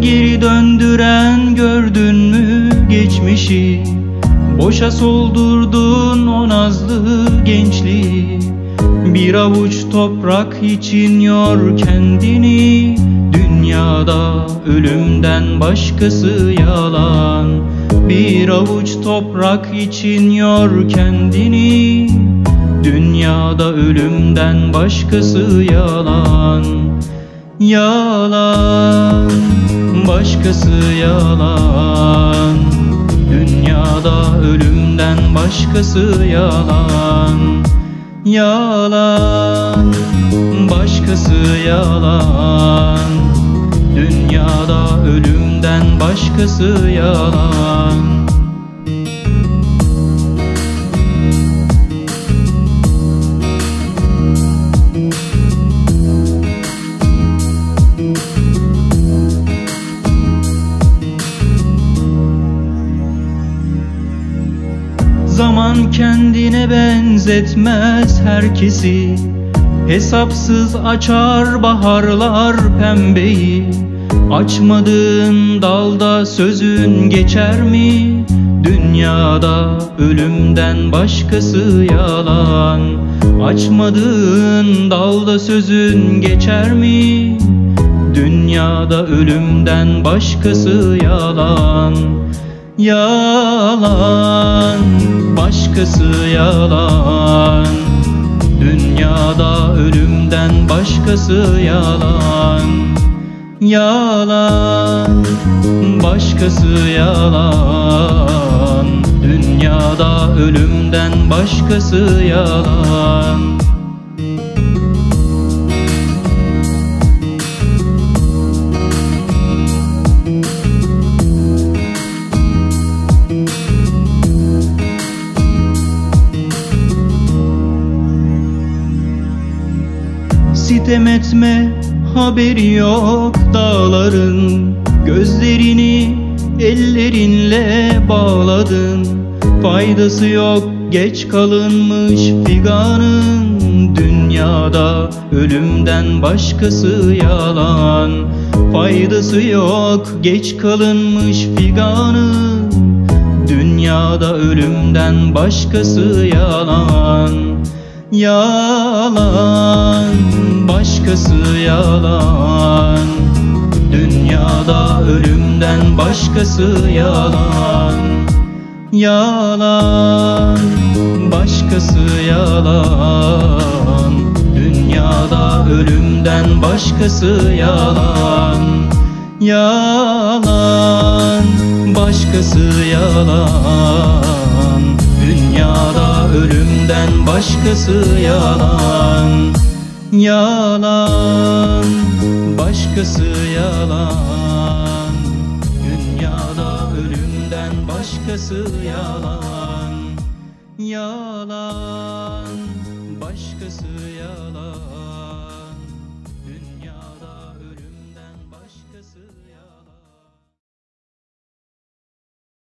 Geri döndüren gördün mü geçmişi? Boşa soldurdun o nazlı gençliği. Bir avuç toprak için yor kendini. Dünyada ölümden başkası yalan. Bir avuç toprak için yor kendini. Dünyada ölümden başkası yalan. Yalan, başkası yalan. Dünyada ölümden başkası yalan. Yalan, başkası yalan. Dünyada ölümden başkası yalan. Zaman kendine benzetmez herkesi. Hesapsız açar baharlar pembeyi. Açmadığın dalda sözün geçer mi? Dünyada ölümden başkası yalan. Açmadığın dalda sözün geçer mi? Dünyada ölümden başkası yalan. Yalan, başkası yalan. Dünyada ölümden başkası yalan. Yalan, başkası yalan. Dünyada ölümden başkası yalan. Sitem etme, haberi yok dağların. Gözlerini ellerinle bağladın. Faydası yok, geç kalınmış figanın. Dünyada ölümden başkası yalan. Faydası yok, geç kalınmış figanın. Dünyada ölümden başkası yalan. Yalan, başkası yalan. Dünyada ölümden başkası yalan. Yalan, başkası yalan. Dünyada ölümden başkası yalan. Yalan, başkası yalan. Dünyada ölümden başkası yalan. Yalan, başkası yalan. Dünyada ölümden başkası yalan. Yalan, başkası yalan.